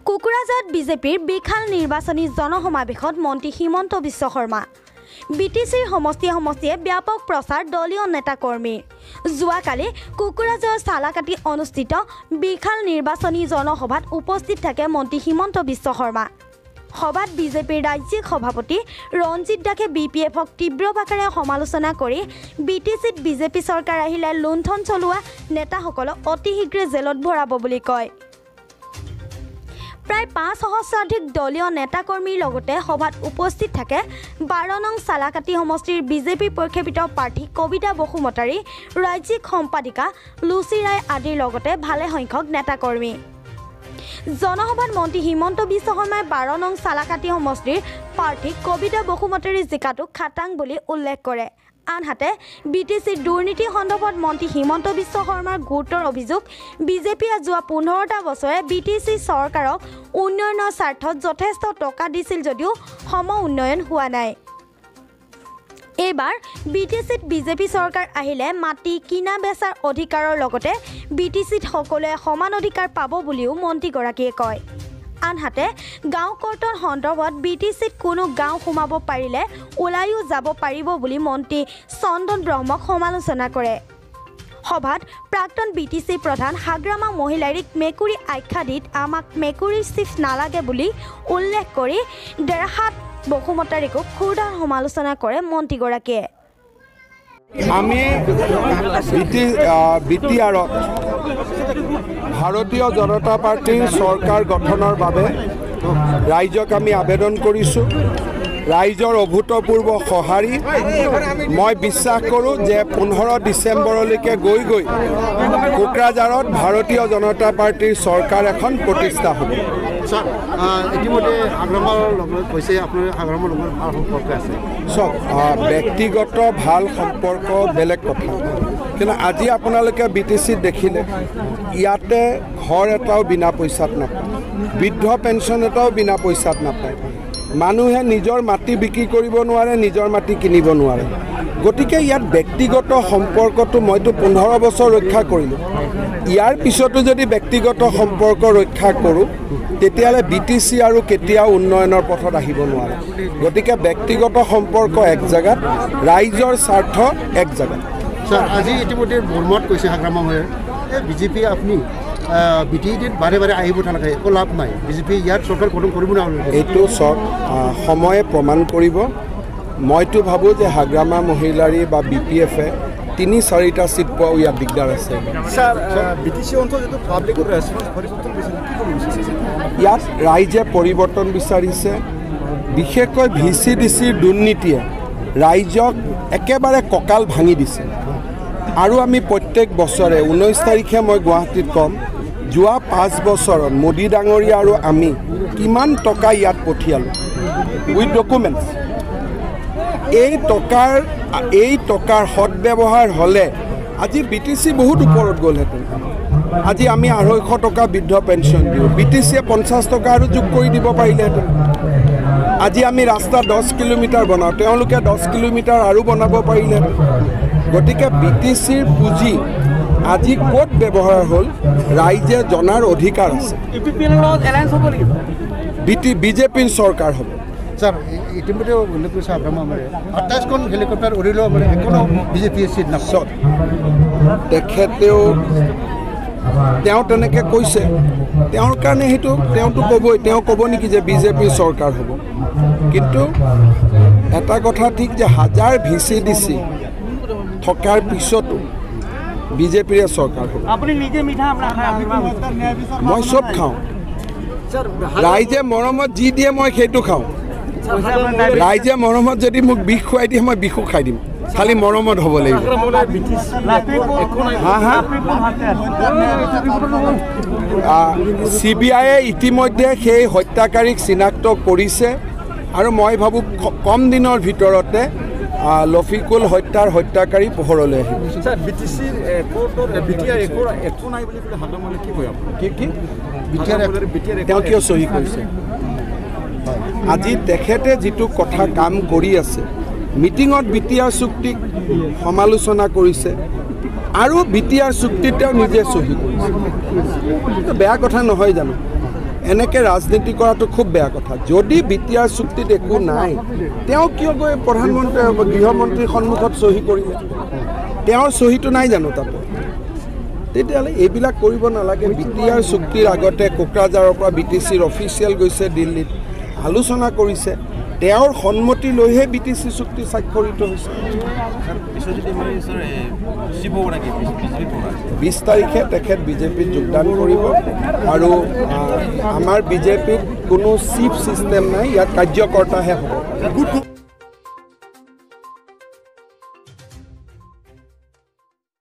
কুকুৰাঝাৰত বিজেপিৰ বিশাল নিৰ্বাচনী জনসমাৱেশত মন্ত্ৰী হিমন্ত বিশ্ব শৰ্মা বিটিচিৰ সমষ্টিয়ে ব্যাপক প্ৰচাৰ দলীয় নেতাকৰ্মীৰ যোৱাকালি কুকুৰাঝাৰৰ চালাকাটি অনুষ্ঠিত বিশাল নিৰ্বাচনী জনসভাত উপস্থিত থাকে মন্ত্ৰী হিমন্ত বিশ্ব শৰ্মা। সভাত বিজেপিৰ ৰাজ্যিক সভাপতি ৰঞ্জিত দাসে বিপিএফক তীব্ৰ ভাষাৰে সমালোচনা কৰি বিটিচিত বিজেপি চৰকাৰ আহিলে লুণ্ঠন চলোৱা নেতাসকলক অতি শীঘ্ৰে জেলত ভৰাব বুলি কয়। প্ৰায় ৫ সহস্ৰাধিক দলীয় নেতাকৰ্মীৰ লগতে সভাত উপস্থিত থাকে ১২ নং চালাকাটি সমষ্টিৰ বিজেপি প্ৰক্ষেপিত প্ৰাৰ্থী কবিতা বসুমতাৰী, ৰাজ্যিক সম্পাদিকা লুচি ৰায় আদিৰ লগতে ভালে সংখ্যক নেতাকৰ্মী। জনসভাত মন্ত্ৰী হিমন্ত বিশ্ব শৰ্মাই ১২ নং চালাকাটি সমষ্টিৰ প্ৰাৰ্থী কবিতা বসুমতাৰী জিকাটো খাটাং বুলি উল্লেখ কৰে। আনহাতে বিটিচিৰ দুৰ্নীতি সন্দৰ্ভত মন্ত্ৰী হিমন্ত বিশ্ব শৰ্মাৰ গুৰুতৰ অভিযোগ, বিজেপিয়ে যোৱা ১৫টা বছৰে বিটিচি চৰকাৰক উন্নয়নৰ স্বাৰ্থত যথেষ্ট টকা দিছিল যদিও সম উন্নয়ন হোৱা নাই। এইবাৰ বিটিচিত বিজেপি চৰকাৰ আহিলে মাটি কিনা বেচাৰ অধিকাৰৰ লগতে বিটিচিত সকলোৱে সমান অধিকাৰ পাব বুলিও মন্ত্ৰীগৰাকীয়ে কয়। আনহাতে গাঁও কৰ্তন সন্দৰ্ভত বিটিচিত কোনো গাঁও সোমাব পাৰিলে ওলাইও যাব পাৰিব বুলি মন্ত্ৰী চন্দন ব্ৰহ্মক সমালোচনা কৰে। সভাত প্ৰাক্তন বিটিচি প্ৰধান হাগ্ৰামা মহিলাৰীক মেকুৰী আখ্যা দি আমাক মেকুৰীৰ চিফ নালাগে বুলি উল্লেখ কৰি দেৰহাট বসুমতাৰীকো ক্ষুদ্ৰ সমালোচনা কৰে মন্ত্ৰীগৰাকীয়ে। আমি বিটিআৰত ভাৰতীয় জনতা পাৰ্টিৰ চৰকাৰ গঠনৰ বাবে ৰাইজক আমি আবেদন কৰিছোঁ। ৰাইজৰ অভূতপূৰ্ব সঁহাৰি মই বিশ্বাস কৰোঁ যে 15 ডিচেম্বৰলৈকে গৈ কোকৰাঝাৰত ভাৰতীয় জনতা পাৰ্টিৰ চৰকাৰ এখন প্ৰতিষ্ঠা হ'ব। স্যার ইতিমধ্যে হাগ্ৰামাৰ লগত কৈছে আপোনাৰ হাগ্ৰামাৰ লগত ভাল সম্পৰ্ক আছে। চব ব্যক্তিগত ভাল সম্পৰ্ক বেলেগ কথা, কিন্তু আজি আপোনালোকে বিটিচিত দেখিলে ইয়াতে ঘৰ এটাও বিনা পইচাত নাপায়, বৃদ্ধ পেঞ্চন এটাও বিনা পইচাত নাপায়, মানুহে নিজৰ মাটি বিক্ৰী কৰিব নোৱাৰে, নিজৰ মাটি কিনিব নোৱাৰে। গতিকে ইয়াত ব্যক্তিগত সম্পৰ্কটো মইতো 15 বছৰ ৰক্ষা কৰিলোঁ। ইয়াৰ পিছতো যদি ব্যক্তিগত সম্পৰ্ক ৰক্ষা কৰোঁ তেতিয়াহ'লে বিটিচি আৰু কেতিয়াও উন্নয়নৰ পথত আহিব নোৱাৰে। গতিকে ব্যক্তিগত সম্পৰ্ক এক জেগাত, ৰাইজৰ স্বাৰ্থ এক জেগাত। স্যার আজি ইতিমধ্যে বৰ্মাত কৈছে হাগ্ৰামা মহিলাই বিজেপি আপুনি বিটিচিত বাৰে বাৰে আহিব নালাগে, একো লাভ নাই, বিজেপি ইয়াত চৰকাৰ গঠন কৰিব নালাগে। এইটো চব সময়ে প্ৰমাণ কৰিব। মইতো ভাবোঁ যে হাগ্ৰামা মহিলাৰী বা বিপিএফে ৩-৪টা চিট পোৱাও ইয়াত দিগদাৰ আছে। ইয়াত ৰাইজে পৰিৱৰ্তন বিচাৰিছে। বিশেষকৈ VCDCৰ দুৰ্নীতিয়ে ৰাইজক একেবাৰে কঁকাল ভাঙি দিছে। আৰু আমি প্ৰত্যেক বছৰে 19 তাৰিখে মই গুৱাহাটীত ক'ম, যোৱা 5 বছৰত মোদী ডাঙৰীয়া আৰু আমি কিমান টকা ইয়াত পঠিয়ালোঁ উইথ ডকুমেণ্টছ। এই টকাৰ সদব্যৱহাৰ হ'লে আজি বিটিচি বহুত ওপৰত গ'লহেঁতেন। আজি আমি 250 টকা বৃদ্ধ পেঞ্চন দিওঁ, বিটিচিয়ে 50 টকা আৰু যোগ কৰি দিব পাৰিলেহেঁতেন। আজি আমি ৰাস্তা 10 কিলোমিটাৰ বনাওঁ, তেওঁলোকে 10 কিলোমিটাৰ আৰু বনাব পাৰিলেহেঁতেন। গতিকে বিটিচিৰ পুঁজি আজি ক'ত ব্যৱহাৰ হ'ল ৰাইজে জনাৰ অধিকাৰ আছে। বিজেপিৰ চৰকাৰ হ'ব। স্যার ইতিমধ্যে উল্লেখ কৰিছে হাগ্ৰামা মহিলাই 28খন হেলিকপ্টাৰ উৰিলেও মানে একোনো বিজেপিয়ে চিট নাপায়। তেওঁ তেনেকৈ কৈছে, তেওঁৰ কাৰণে তেওঁতো ক'বই, তেওঁ ক'ব নেকি যে বিজেপিৰ চৰকাৰ হ'ব। কিন্তু এটা কথা ঠিক যে 1000 VCDC থকাৰ পিছতো বিজেপিৰে চৰকাৰ হ'ব। মই চব খাওঁ, ৰাইজে মৰমত যি দিয়ে মই সেইটো খাওঁ। ৰাইজে মৰমত যদি মোক বিষ খুৱাই দিয়ে মই বিষো খাই দিম, খালি মৰমত হ'ব লাগিব। CBIয়ে ইতিমধ্যে সেই হত্যাকাৰীক চিনাক্ত কৰিছে আৰু মই ভাবোঁ কম দিনৰ ভিতৰতে লফিকুল হত্যাৰ হত্যাকাৰী পোহৰলৈ আহিব। তেওঁ কিয় চহী কৰিছে? আজি তেখেতে যিটো কথা কাম কৰি আছে, মিটিঙত বিটিআৰ চুক্তিক সমালোচনা কৰিছে আৰু বিটিআৰ চুক্তিত তেওঁ নিজে চহী কৰিছে। বেয়া কথা নহয় জানো? এনেকৈ ৰাজনীতি কৰাটো খুব বেয়া কথা। যদি BTR চুক্তিত একো নাই, তেওঁ কিয় গৈ প্ৰধানমন্ত্ৰী গৃহমন্ত্ৰীৰ সন্মুখত চহী কৰিলে? তেওঁৰ চহীটো নাই জানো তাতে? তেতিয়াহ'লে এইবিলাক কৰিব নালাগে। BTR চুক্তিৰ আগতে কোকৰাঝাৰৰ পৰা BTCৰ অফিচিয়েল গৈছে দিল্লীত, আলোচনা কৰিছে, তেওঁৰ সন্মতি লৈহে BTC চুক্তি স্বাক্ষৰিত হৈছে। 20 তাৰিখে তেখেত বিজেপিত যোগদান কৰিব আৰু আমাৰ বিজেপিত কোনো চিফ ছিষ্টেম নাই, ইয়াত কাৰ্যকৰ্তাহে হ'ব।